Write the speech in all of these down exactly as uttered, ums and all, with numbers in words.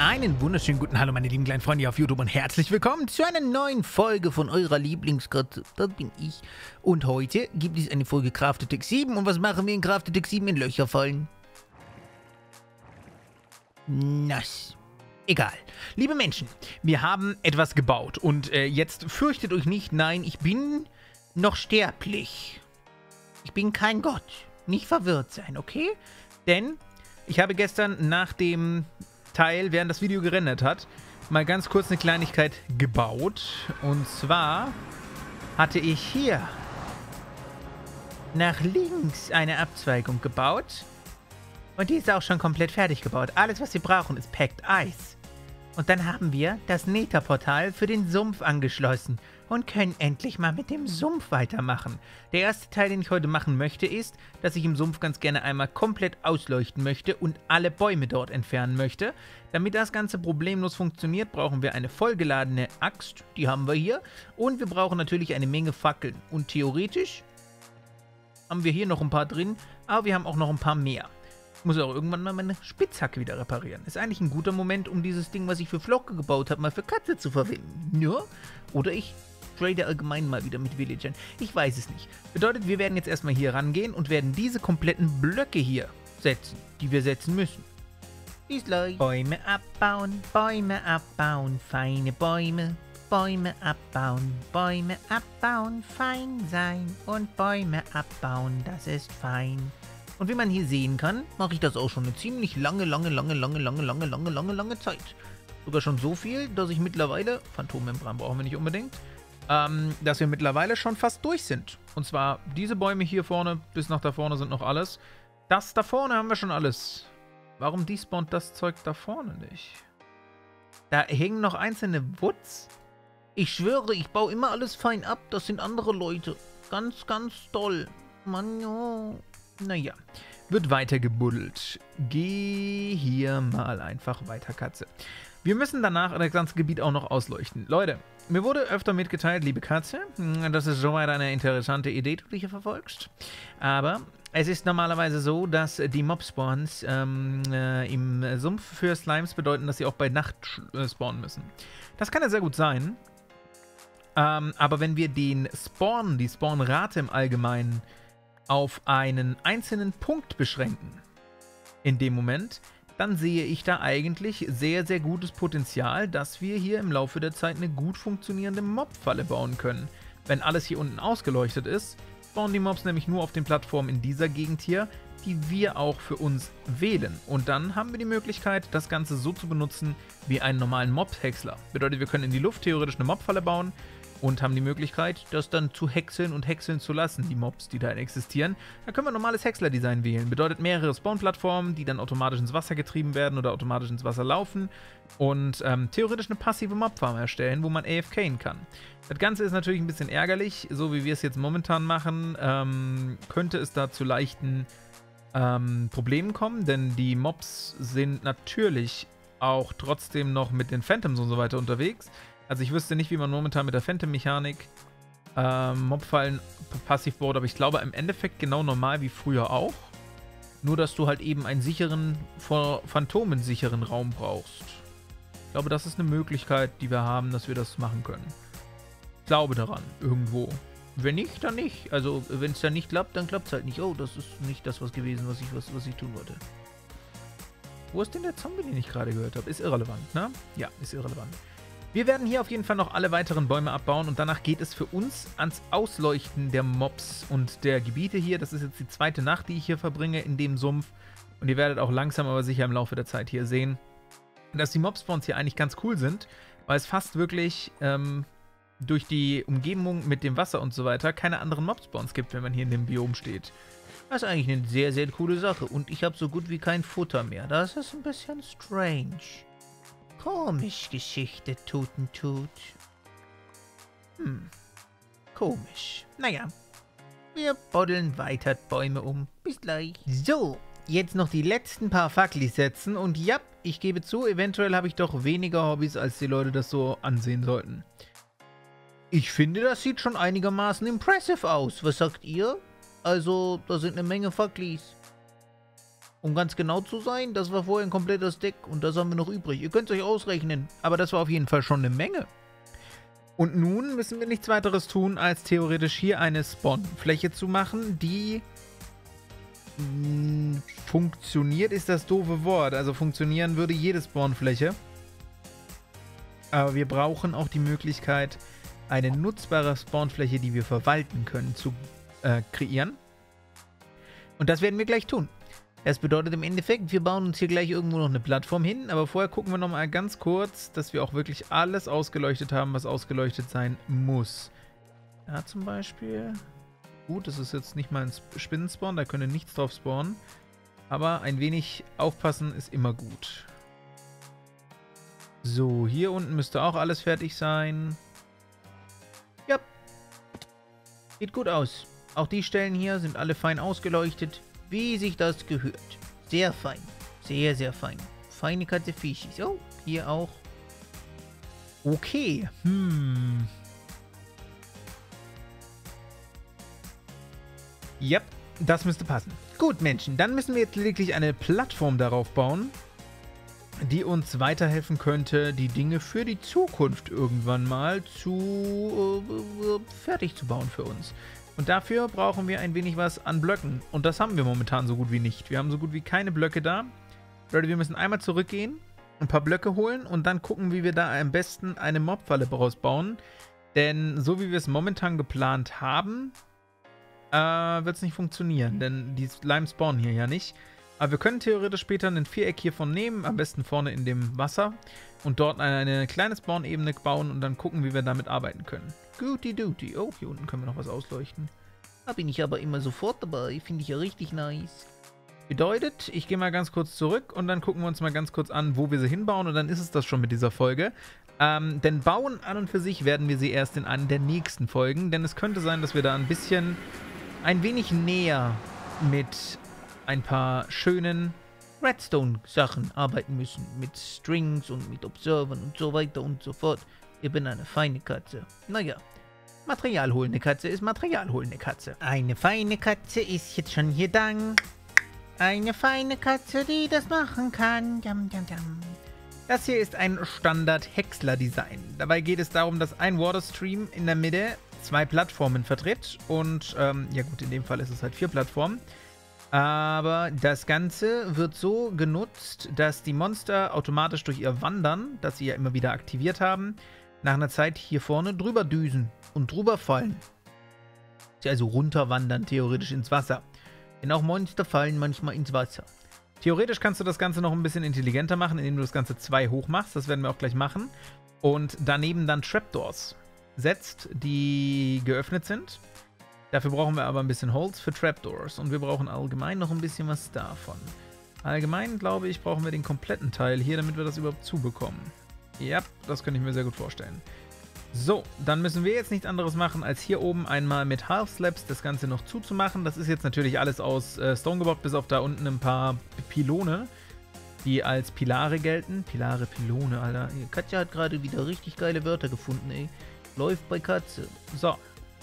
Einen wunderschönen guten Hallo, meine lieben kleinen Freunde hier auf YouTube und herzlich willkommen zu einer neuen Folge von eurer Lieblingskatze. Das bin ich. Und heute gibt es eine Folge Crafted sieben. Und was machen wir in Crafted sieben? In Löcher fallen. Nass. Egal. Liebe Menschen, wir haben etwas gebaut. Und äh, jetzt fürchtet euch nicht, nein, ich bin noch sterblich. Ich bin kein Gott. Nicht verwirrt sein, okay? Denn ich habe gestern nach dem Teil, während das Video gerendert hat, mal ganz kurz eine Kleinigkeit gebaut. Und zwar hatte ich hier nach links eine Abzweigung gebaut. Und die ist auch schon komplett fertig gebaut. Alles, was wir brauchen, ist Packed Ice. Und dann haben wir das Nether-Portal für den Sumpf angeschlossen und können endlich mal mit dem Sumpf weitermachen. Der erste Teil, den ich heute machen möchte, ist, dass ich im Sumpf ganz gerne einmal komplett ausleuchten möchte und alle Bäume dort entfernen möchte. Damit das Ganze problemlos funktioniert, brauchen wir eine vollgeladene Axt, die haben wir hier. Und wir brauchen natürlich eine Menge Fackeln. Und theoretisch haben wir hier noch ein paar drin, aber wir haben auch noch ein paar mehr. Ich muss auch irgendwann mal meine Spitzhacke wieder reparieren. Ist eigentlich ein guter Moment, um dieses Ding, was ich für Flocke gebaut habe, mal für Katze zu verwenden. Ja? Oder ich trade allgemein mal wieder mit Villagern. Ich weiß es nicht. Bedeutet, wir werden jetzt erstmal hier rangehen und werden diese kompletten Blöcke hier setzen, die wir setzen müssen. Bis gleich. Bäume abbauen, Bäume abbauen, feine Bäume. Bäume abbauen, Bäume abbauen, fein sein. Und Bäume abbauen, das ist fein. Und wie man hier sehen kann, mache ich das auch schon eine ziemlich lange, lange, lange, lange, lange, lange, lange, lange, lange Zeit. Sogar schon so viel, dass ich mittlerweile, Phantommembran brauchen wir nicht unbedingt, ähm, dass wir mittlerweile schon fast durch sind. Und zwar diese Bäume hier vorne, bis nach da vorne sind noch alles. Das da vorne haben wir schon alles. Warum despawnt das Zeug da vorne nicht? Da hängen noch einzelne Woods. Ich schwöre, ich baue immer alles fein ab, das sind andere Leute. Ganz, ganz toll. Mann, ja. Naja, wird weiter gebuddelt. Geh hier mal einfach weiter, Katze. Wir müssen danach das ganze Gebiet auch noch ausleuchten. Leute, mir wurde öfter mitgeteilt, liebe Katze, das ist soweit eine interessante Idee, die du hier verfolgst. Aber es ist normalerweise so, dass die Mob-Spawns ähm, äh, im Sumpf für Slimes bedeuten, dass sie auch bei Nacht äh, spawnen müssen. Das kann ja sehr gut sein. Ähm, aber wenn wir den Spawn, die Spawnrate im Allgemeinen auf einen einzelnen Punkt beschränken, in dem Moment, dann sehe ich da eigentlich sehr, sehr gutes Potenzial, dass wir hier im Laufe der Zeit eine gut funktionierende Mob-Falle bauen können. Wenn alles hier unten ausgeleuchtet ist, spawnen die Mobs nämlich nur auf den Plattformen in dieser Gegend hier, die wir auch für uns wählen. Und dann haben wir die Möglichkeit, das Ganze so zu benutzen wie einen normalen Mob-Häcksler. Bedeutet, wir können in die Luft theoretisch eine Mob-Falle bauen, und haben die Möglichkeit, das dann zu häckseln und häckseln zu lassen, die Mobs, die da existieren. Da können wir normales Häcksler-Design wählen. Bedeutet mehrere Spawn-Plattformen, die dann automatisch ins Wasser getrieben werden oder automatisch ins Wasser laufen und ähm, theoretisch eine passive Mob-Farm erstellen, wo man A F K'en kann. Das Ganze ist natürlich ein bisschen ärgerlich, so wie wir es jetzt momentan machen, ähm, könnte es da zu leichten ähm, Problemen kommen, denn die Mobs sind natürlich auch trotzdem noch mit den Phantoms und so weiter unterwegs. Also ich wüsste nicht, wie man momentan mit der Phantom-Mechanik ähm, Mobfallen passiv baut, aber ich glaube im Endeffekt genau normal wie früher auch. Nur, dass du halt eben einen sicheren, vor Phantomen sicheren Raum brauchst. Ich glaube, das ist eine Möglichkeit, die wir haben, dass wir das machen können. Ich glaube daran, irgendwo. Wenn nicht, dann nicht. Also, wenn es dann nicht klappt, dann klappt es halt nicht. Oh, das ist nicht das was gewesen, was ich, was, was ich tun wollte. Wo ist denn der Zombie, den ich gerade gehört habe? Ist irrelevant, ne? Ja, ist irrelevant. Wir werden hier auf jeden Fall noch alle weiteren Bäume abbauen und danach geht es für uns ans Ausleuchten der Mobs und der Gebiete hier. Das ist jetzt die zweite Nacht, die ich hier verbringe in dem Sumpf. Und ihr werdet auch langsam aber sicher im Laufe der Zeit hier sehen, dass die Mob-Spawns hier eigentlich ganz cool sind, weil es fast wirklich ähm, durch die Umgebung mit dem Wasser und so weiter keine anderen Mob-Spawns gibt, wenn man hier in dem Biom steht. Das ist eigentlich eine sehr, sehr coole Sache. Und ich habe so gut wie kein Futter mehr. Das ist ein bisschen strange. Komisch, Geschichte, Tutentut. Hm, komisch. Naja, wir buddeln weiter Bäume um. Bis gleich. So, jetzt noch die letzten paar Facklis setzen. Und ja, ich gebe zu, eventuell habe ich doch weniger Hobbys, als die Leute das so ansehen sollten. Ich finde, das sieht schon einigermaßen impressive aus. Was sagt ihr? Also, da sind eine Menge Facklis. Um ganz genau zu sein, das war vorher ein komplettes Deck und das haben wir noch übrig. Ihr könnt es euch ausrechnen, aber das war auf jeden Fall schon eine Menge. Und nun müssen wir nichts weiteres tun, als theoretisch hier eine Spawn-Fläche zu machen, die mh, funktioniert, ist das doofe Wort. Also funktionieren würde jede Spawn-Fläche. Aber wir brauchen auch die Möglichkeit, eine nutzbare Spawnfläche, die wir verwalten können, zu äh, kreieren. Und das werden wir gleich tun. Das bedeutet im Endeffekt, wir bauen uns hier gleich irgendwo noch eine Plattform hin, aber vorher gucken wir nochmal ganz kurz, dass wir auch wirklich alles ausgeleuchtet haben, was ausgeleuchtet sein muss. Da zum Beispiel. Gut, das ist jetzt nicht mal ein Spinnenspawn, da können nichts drauf spawnen. Aber ein wenig aufpassen ist immer gut. So, hier unten müsste auch alles fertig sein. Ja. Sieht gut aus. Auch die Stellen hier sind alle fein ausgeleuchtet, wie sich das gehört. Sehr fein. Sehr, sehr fein. Feine Katze Fischis. Oh, hier auch. Okay. Hm. Ja, das müsste passen. Gut, Menschen, dann müssen wir jetzt lediglich eine Plattform darauf bauen, die uns weiterhelfen könnte, die Dinge für die Zukunft irgendwann mal zu äh, fertig zu bauen für uns. Und dafür brauchen wir ein wenig was an Blöcken. Und das haben wir momentan so gut wie nicht. Wir haben so gut wie keine Blöcke da. Leute, wir müssen einmal zurückgehen, ein paar Blöcke holen und dann gucken, wie wir da am besten eine Mobfalle rausbauen. Denn so wie wir es momentan geplant haben, äh, wird es nicht funktionieren. Denn die Slime spawnen hier ja nicht. Aber wir können theoretisch später ein Viereck hiervon nehmen, am besten vorne in dem Wasser. Und dort eine, eine kleine Spawn-Ebene bauen und dann gucken, wie wir damit arbeiten können. Guti duty. Oh, hier unten können wir noch was ausleuchten. Da bin ich aber immer sofort dabei. Finde ich ja richtig nice. Bedeutet, ich gehe mal ganz kurz zurück und dann gucken wir uns mal ganz kurz an, wo wir sie hinbauen. Und dann ist es das schon mit dieser Folge. Ähm, denn bauen an und für sich werden wir sie erst in einer der nächsten Folgen. Denn es könnte sein, dass wir da ein bisschen, ein wenig näher mit ein paar schönen Redstone-Sachen arbeiten müssen. Mit Strings und mit Observern und so weiter und so fort. Ich bin eine feine Katze. Naja, materialholende Katze ist materialholende Katze. Eine feine Katze ist jetzt schon hier dann. Eine feine Katze, die das machen kann. Jam, jam, jam. Das hier ist ein Standard-Häcksler-Design. Dabei geht es darum, dass ein Waterstream in der Mitte zwei Plattformen vertritt. Und, ähm, ja gut, in dem Fall ist es halt vier Plattformen. Aber das Ganze wird so genutzt, dass die Monster automatisch durch ihr Wandern, das sie ja immer wieder aktiviert haben, nach einer Zeit hier vorne drüber düsen und drüber fallen. Sie also runterwandern theoretisch ins Wasser. Denn auch Monster fallen manchmal ins Wasser. Theoretisch kannst du das Ganze noch ein bisschen intelligenter machen, indem du das Ganze zwei hoch machst. Das werden wir auch gleich machen. Und daneben dann Trapdoors setzt, die geöffnet sind. Dafür brauchen wir aber ein bisschen Holz für Trapdoors und wir brauchen allgemein noch ein bisschen was davon. Allgemein, glaube ich, brauchen wir den kompletten Teil hier, damit wir das überhaupt zubekommen. Ja, das könnte ich mir sehr gut vorstellen. So, dann müssen wir jetzt nichts anderes machen, als hier oben einmal mit Half Slabs das Ganze noch zuzumachen. Das ist jetzt natürlich alles aus äh, Stone gebaut, bis auf da unten ein paar Pylone, die als Pilare gelten. Pilare, Pylone, Alter. Katja hat gerade wieder richtig geile Wörter gefunden, ey. Läuft bei Katze. So.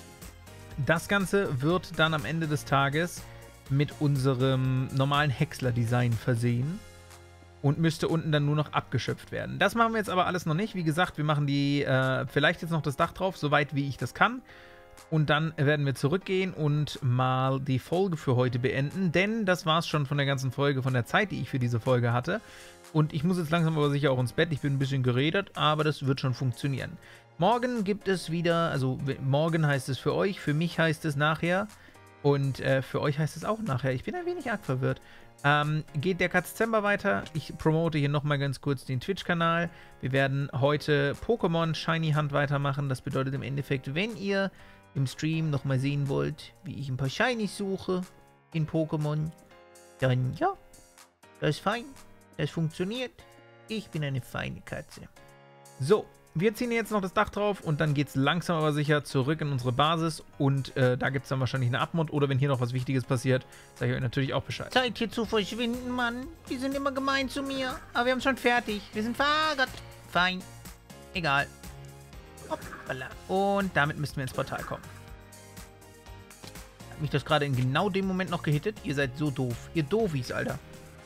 Das Ganze wird dann am Ende des Tages mit unserem normalen Häcksler-Design versehen und müsste unten dann nur noch abgeschöpft werden. Das machen wir jetzt aber alles noch nicht. Wie gesagt, wir machen die äh, vielleicht jetzt noch das Dach drauf, soweit wie ich das kann. Und dann werden wir zurückgehen und mal die Folge für heute beenden, denn das war es schon von der ganzen Folge, von der Zeit, die ich für diese Folge hatte. Und ich muss jetzt langsam aber sicher auch ins Bett. Ich bin ein bisschen geredet, aber das wird schon funktionieren. Morgen gibt es wieder, also morgen heißt es für euch, für mich heißt es nachher und äh, für euch heißt es auch nachher. Ich bin ein wenig arg verwirrt. Ähm, geht der Katzember weiter. Ich promote hier nochmal ganz kurz den Twitch-Kanal. Wir werden heute Pokémon Shiny Hunt weitermachen. Das bedeutet im Endeffekt, wenn ihr im Stream nochmal sehen wollt, wie ich ein paar Shinies suche in Pokémon, dann ja, das ist fein. Das funktioniert. Ich bin eine feine Katze. So. Wir ziehen jetzt noch das Dach drauf und dann geht es langsam aber sicher zurück in unsere Basis und äh, da gibt es dann wahrscheinlich eine Abmod oder wenn hier noch was Wichtiges passiert, sage ich euch natürlich auch Bescheid. Zeit hier zu verschwinden, Mann. Die sind immer gemein zu mir, aber wir haben schon fertig. Wir sind verärgert. Fein. Egal. Hoppala. Und damit müssten wir ins Portal kommen. Hat mich das gerade in genau dem Moment noch gehittet? Ihr seid so doof. Ihr Doofies, Alter.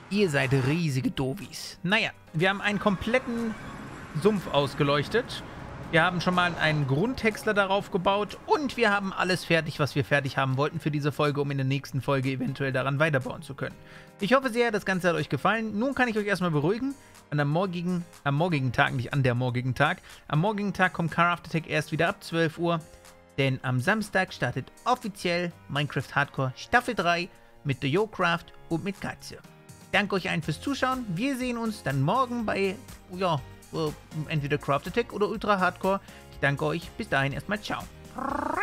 Ihr seid riesige Dovis. Naja, wir haben einen kompletten Sumpf ausgeleuchtet. Wir haben schon mal einen Grundhäcksler darauf gebaut und wir haben alles fertig, was wir fertig haben wollten für diese Folge, um in der nächsten Folge eventuell daran weiterbauen zu können. Ich hoffe sehr, das Ganze hat euch gefallen. Nun kann ich euch erstmal beruhigen. An der morgigen, am morgigen Tag, nicht an der morgigen Tag. Am morgigen Tag kommt Car After Tech erst wieder ab zwölf Uhr. Denn am Samstag startet offiziell Minecraft Hardcore Staffel drei mit The YoCraft und mit Katze. Danke euch allen fürs Zuschauen. Wir sehen uns dann morgen bei, ja, entweder Craft Attack oder Ultra Hardcore. Ich danke euch. Bis dahin erstmal ciao.